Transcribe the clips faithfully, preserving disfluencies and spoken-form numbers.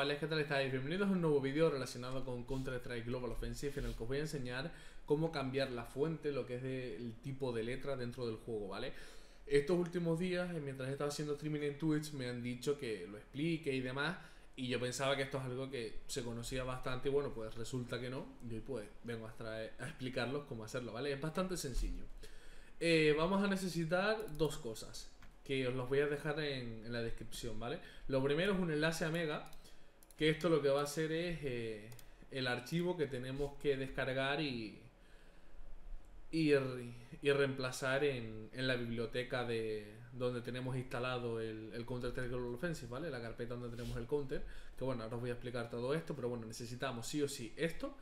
chavales, ¿qué tal estáis? Bienvenidos a un nuevo vídeo relacionado con Counter-Strike Global Offensive, en el que os voy a enseñar cómo cambiar la fuente, lo que es de, el tipo de letra dentro del juego, ¿vale? Estos últimos días, mientras he estado haciendo streaming en Twitch, me han dicho que lo explique y demás, y yo pensaba que esto es algo que se conocía bastante, y bueno, pues resulta que no, y hoy pues vengo a, traer, a explicaros cómo hacerlo, ¿vale? Es bastante sencillo. Eh, vamos a necesitar dos cosas, que os los voy a dejar en, en la descripción, ¿vale? Lo primero es un enlace a Mega, que esto lo que va a hacer es eh, el archivo que tenemos que descargar y, y, y reemplazar en, en la biblioteca de donde tenemos instalado el, el Counter-Strike Global Offensive, ¿vale? La carpeta donde tenemos el counter, que bueno, ahora os voy a explicar todo esto, pero bueno, necesitamos sí o sí esto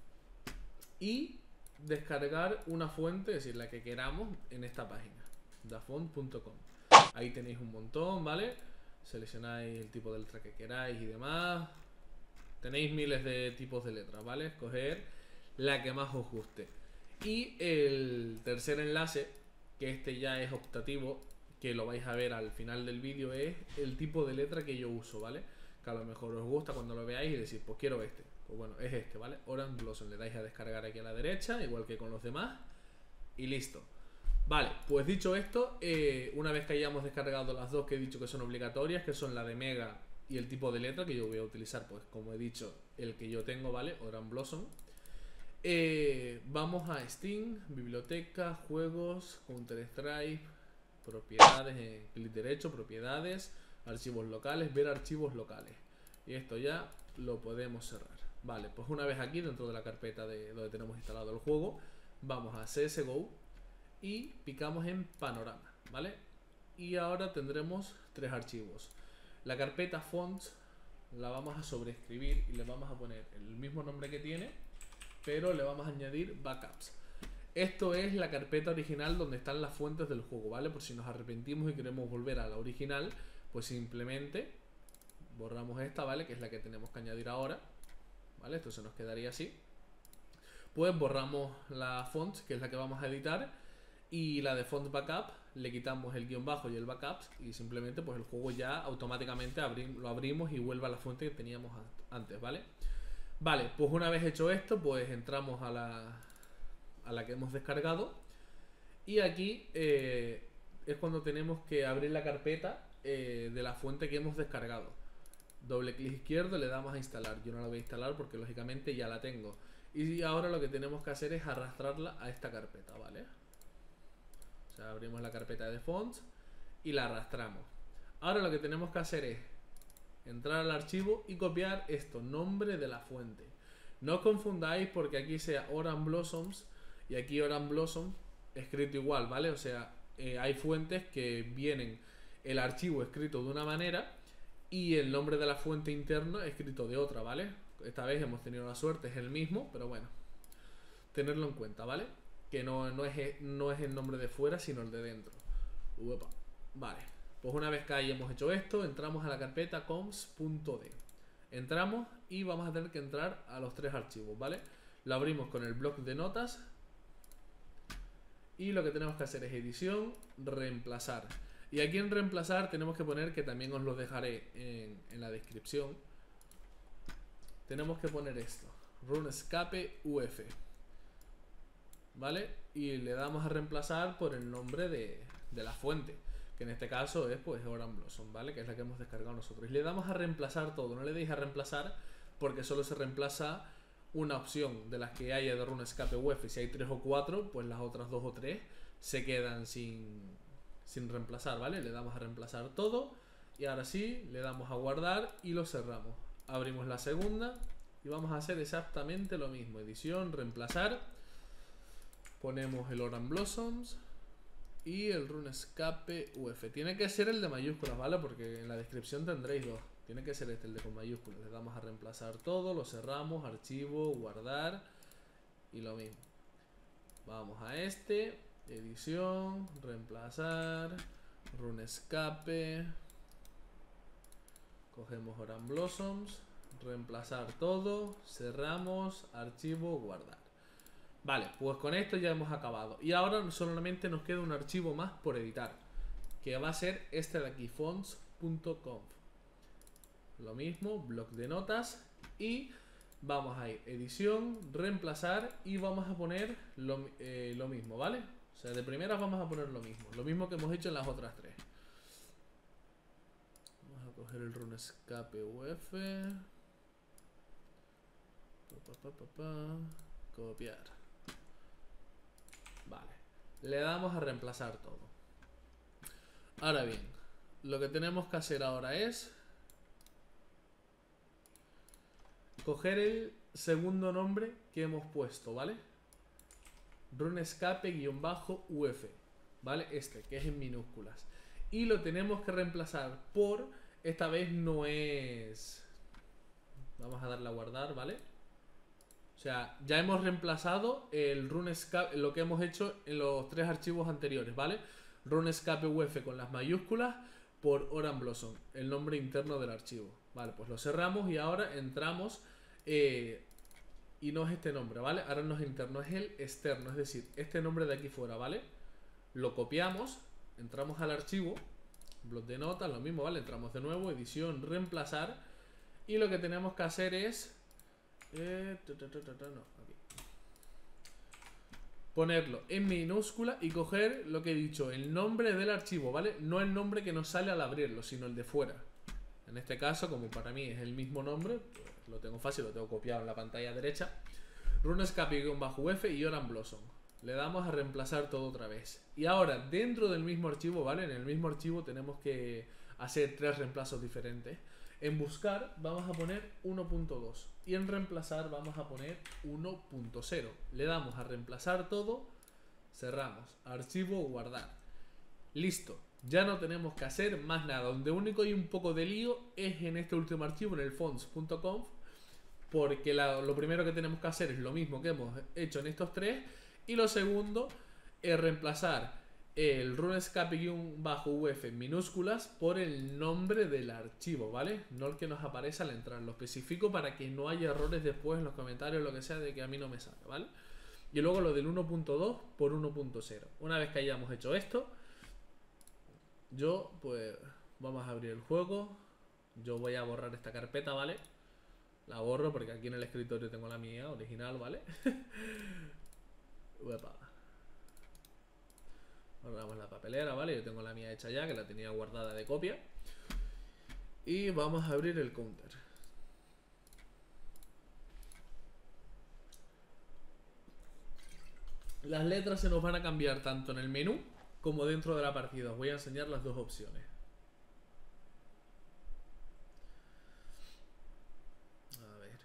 y descargar una fuente, es decir, la que queramos en esta página, dafont punto com. Ahí tenéis un montón, ¿vale? Seleccionáis el tipo de letra que queráis y demás. Tenéis miles de tipos de letras, ¿vale? Escoger la que más os guste. Y el tercer enlace, que este ya es optativo, que lo vais a ver al final del vídeo, es el tipo de letra que yo uso, ¿vale? Que a lo mejor os gusta cuando lo veáis y decís, pues quiero este. Pues bueno, es este, ¿vale? Orange Blossom. Le dais a descargar aquí a la derecha, igual que con los demás. Y listo. Vale, pues dicho esto, eh, una vez que hayamos descargado las dos que he dicho que son obligatorias, que son la de Mega y el tipo de letra, que yo voy a utilizar, pues como he dicho, el que yo tengo, ¿vale? Orange Blossom. Eh, vamos a Steam, biblioteca, juegos, Counter-Strike, propiedades, eh, clic derecho, propiedades, archivos locales, ver archivos locales. Y esto ya lo podemos cerrar. Vale, pues una vez aquí dentro de la carpeta de donde tenemos instalado el juego, vamos a C S G O y picamos en panorama, ¿vale? Y ahora tendremos tres archivos. La carpeta fonts la vamos a sobreescribir y le vamos a poner el mismo nombre que tiene, pero le vamos a añadir backups. Esto es la carpeta original donde están las fuentes del juego, ¿vale? Por si nos arrepentimos y queremos volver a la original, pues simplemente borramos esta, ¿vale? Que es la que tenemos que añadir ahora, ¿vale? Esto se nos quedaría así. Pues borramos la font, que es la que vamos a editar, y la de font backup le quitamos el guión bajo y el backups, y simplemente pues el juego ya automáticamente abri lo abrimos y vuelve a la fuente que teníamos antes, ¿vale? Vale, pues una vez hecho esto, pues entramos a la, a la que hemos descargado, y aquí eh, es cuando tenemos que abrir la carpeta eh, de la fuente que hemos descargado. Doble clic izquierdo, le damos a instalar. Yo no la voy a instalar porque lógicamente ya la tengo. Y ahora lo que tenemos que hacer es arrastrarla a esta carpeta, ¿vale? O sea, abrimos la carpeta de fonts y la arrastramos. Ahora lo que tenemos que hacer es entrar al archivo y copiar esto, nombre de la fuente. No os confundáis porque aquí sea Orange Blossoms y aquí Orange Blossom escrito igual, ¿vale? O sea, eh, hay fuentes que vienen el archivo escrito de una manera y el nombre de la fuente interno escrito de otra, ¿vale? Esta vez hemos tenido la suerte, es el mismo, pero bueno, tenerlo en cuenta, ¿vale? Que no, no, es, no es el nombre de fuera, sino el de dentro. Uepa. Vale, pues una vez que hayamos hecho esto, entramos a la carpeta comps punto d. Entramos y vamos a tener que entrar a los tres archivos, ¿vale? Lo abrimos con el bloc de notas y lo que tenemos que hacer es edición, reemplazar. Y aquí en reemplazar tenemos que poner, que también os lo dejaré en, en la descripción, tenemos que poner esto, runescape uf, ¿vale? Y le damos a reemplazar por el nombre de, de la fuente, que en este caso es pues Orange Blossom, ¿vale? Que es la que hemos descargado nosotros. Y le damos a reemplazar todo, no le deis a reemplazar porque solo se reemplaza una opción de las que haya de runescape uf. Si hay tres o cuatro, pues las otras dos o tres se quedan sin... sin reemplazar, ¿vale? Le damos a reemplazar todo y ahora sí, le damos a guardar y lo cerramos. Abrimos la segunda y vamos a hacer exactamente lo mismo. Edición, reemplazar. Ponemos el Orange Blossoms y el runescape uf. Tiene que ser el de mayúsculas, ¿vale? Porque en la descripción tendréis dos. Tiene que ser este, el de con mayúsculas. Le damos a reemplazar todo, lo cerramos, archivo, guardar y lo mismo. Vamos a este... edición, reemplazar, runescape, cogemos Orange Blossoms, reemplazar todo, cerramos, archivo, guardar. Vale, pues con esto ya hemos acabado. Y ahora solamente nos queda un archivo más por editar, que va a ser este de aquí, fonts punto conf. lo mismo, bloc de notas. Y vamos a ir edición, reemplazar y vamos a poner lo, eh, lo mismo, ¿vale? O sea, de primeras vamos a poner lo mismo. Lo mismo que hemos hecho en las otras tres. Vamos a coger el RuneScape U F. Pa, pa, pa, pa. Copiar. Vale. Le damos a reemplazar todo. Ahora bien, lo que tenemos que hacer ahora es coger el segundo nombre que hemos puesto, ¿vale? RuneScape-U F, ¿vale? Este, que es en minúsculas. Y lo tenemos que reemplazar por... Esta vez no es... Vamos a darle a guardar, ¿vale? O sea, ya hemos reemplazado el RuneScape, lo que hemos hecho en los tres archivos anteriores, ¿vale? RuneScape U F con las mayúsculas por Oran Blossom, el nombre interno del archivo. Vale, pues lo cerramos y ahora entramos eh, y no es este nombre, ¿vale? Ahora no es interno, es el externo, es decir, este nombre de aquí fuera, ¿vale? Lo copiamos, entramos al archivo, bloc de notas, lo mismo, ¿vale? Entramos de nuevo, edición, reemplazar y lo que tenemos que hacer es... Eh, ta, ta, ta, ta, ta, no, aquí. Ponerlo en minúscula y coger lo que he dicho, el nombre del archivo, ¿vale? No el nombre que nos sale al abrirlo, sino el de fuera. En este caso, como para mí es el mismo nombre, pues lo tengo fácil, lo tengo copiado en la pantalla derecha. RuneScape-U F y Oran Blossom. Le damos a reemplazar todo otra vez. Y ahora, dentro del mismo archivo, ¿vale? En el mismo archivo tenemos que hacer tres reemplazos diferentes. En buscar vamos a poner uno punto dos y en reemplazar vamos a poner uno punto cero. Le damos a reemplazar todo, cerramos, archivo, guardar. Listo, ya no tenemos que hacer más nada. Donde único hay un poco de lío es en este último archivo, en el fonts punto conf, porque la, lo primero que tenemos que hacer es lo mismo que hemos hecho en estos tres y lo segundo es reemplazar el RuneScape-U F en minúsculas por el nombre del archivo, ¿vale? No el que nos aparece al entrar. Lo especifico para que no haya errores después en los comentarios, lo que sea, de que a mí no me sale, ¿vale? Y luego lo del uno punto dos por uno punto cero. Una vez que hayamos hecho esto, yo, pues, vamos a abrir el juego. Yo voy a borrar esta carpeta, ¿vale? La borro porque aquí en el escritorio tengo la mía original, ¿vale? Uepa. Guardamos la papelera, ¿vale? Yo tengo la mía hecha ya, que la tenía guardada de copia. Y vamos a abrir el counter. Las letras se nos van a cambiar tanto en el menú como dentro de la partida. Os voy a enseñar las dos opciones. A ver.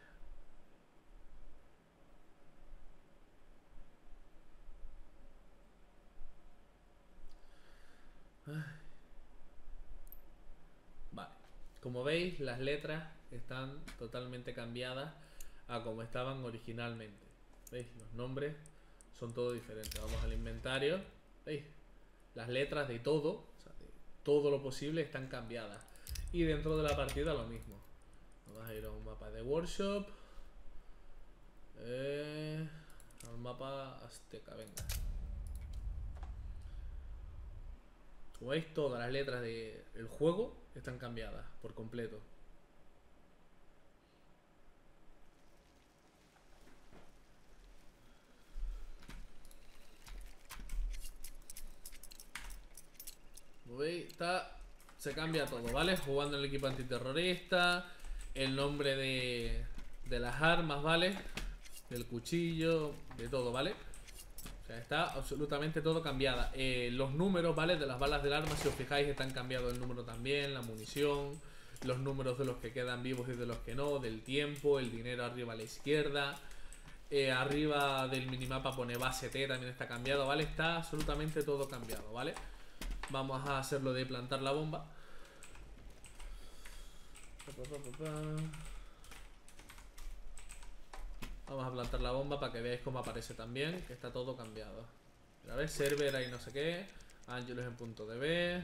Vale, como veis las letras están totalmente cambiadas a como estaban originalmente. ¿Veis? Los nombres son todo diferentes. Vamos al inventario. ¿Veis? Las letras de todo, o sea, de todo lo posible están cambiadas. Y dentro de la partida lo mismo. Vamos a ir a un mapa de workshop. Eh, al mapa azteca, venga. Como veis, todas las letras del juego están cambiadas por completo. Como veis, está, se cambia todo, ¿vale? Jugando en el equipo antiterrorista, el nombre de, de las armas, ¿vale? Del cuchillo, de todo, ¿vale? O sea, está absolutamente todo cambiada. Eh, los números, ¿vale? De las balas del arma, si os fijáis, están cambiados el número también, la munición, los números de los que quedan vivos y de los que no, del tiempo, el dinero arriba a la izquierda. Eh, arriba del minimapa pone base T, también está cambiado, ¿vale? Está absolutamente todo cambiado, ¿vale? Vamos a hacerlo de plantar la bomba. Vamos a plantar la bomba para que veáis cómo aparece también, que está todo cambiado. A ver, server ahí no sé qué. Angelus en punto D B.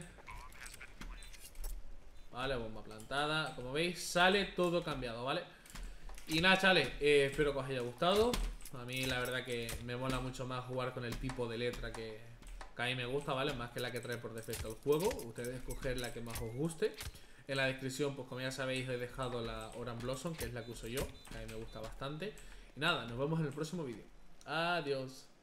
Vale, bomba plantada. Como veis, sale todo cambiado, ¿vale? Y nada, chavales, eh, espero que os haya gustado. A mí la verdad que me mola mucho más jugar con el tipo de letra que, que a mí me gusta, ¿vale? Más que la que trae por defecto el juego. Ustedes escoger la que más os guste. En la descripción, pues como ya sabéis, he dejado la Oran Blossom, que es la que uso yo, que a mí me gusta bastante. Y nada, nos vemos en el próximo vídeo. Adiós.